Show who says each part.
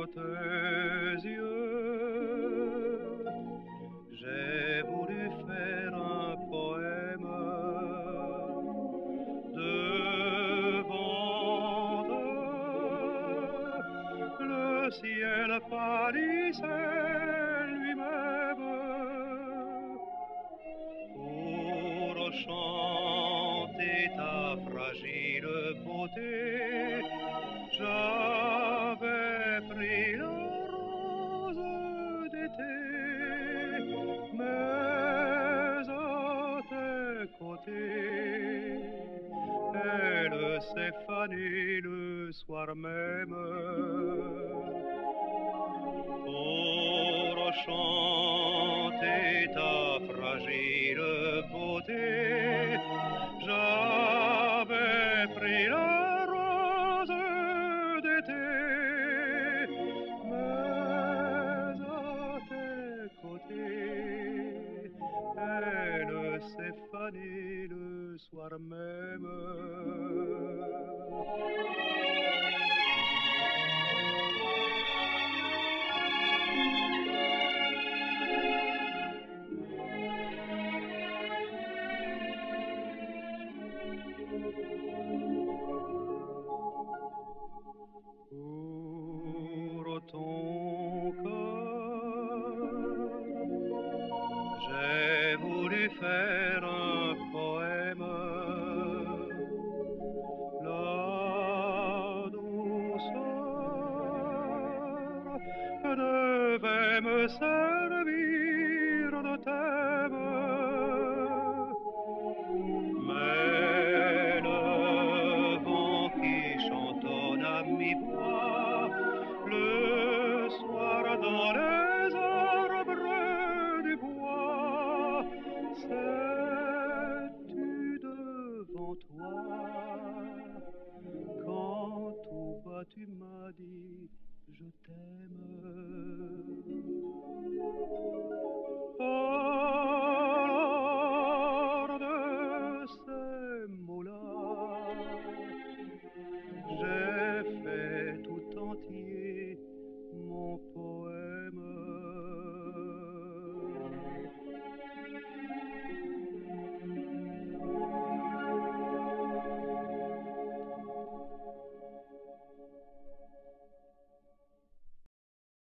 Speaker 1: tes yeux, j'ai voulu faire un poème devant eux. Le ciel pâlissait lui-même pour chanter ta fragile beauté. J'avais pris la rose d'été, mais à tes côtés, elle s'est fanée le soir même. Pour chanter ta fragile beauté, j'avais pris la rose d'été, mais à tes côtés, elle s'est fanée le soir même. Pour ton cœur, j'ai voulu faire un poème. La douceur devait me servir